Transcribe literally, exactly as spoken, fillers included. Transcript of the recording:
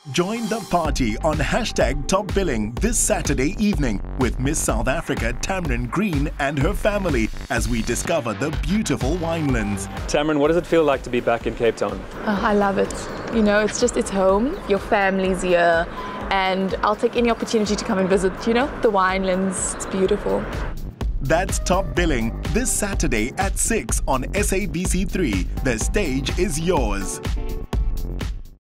Join the party on hashtag Top Billing this Saturday evening with Miss South Africa Tamaryn Green and her family as we discover the beautiful winelands. Tamaryn, what does it feel like to be back in Cape Town? Oh, I love it. You know, it's just, it's home. Your family's here. And I'll take any opportunity to come and visit, you know, the winelands. It's beautiful. That's Top Billing this Saturday at six on S A B C three. The stage is yours.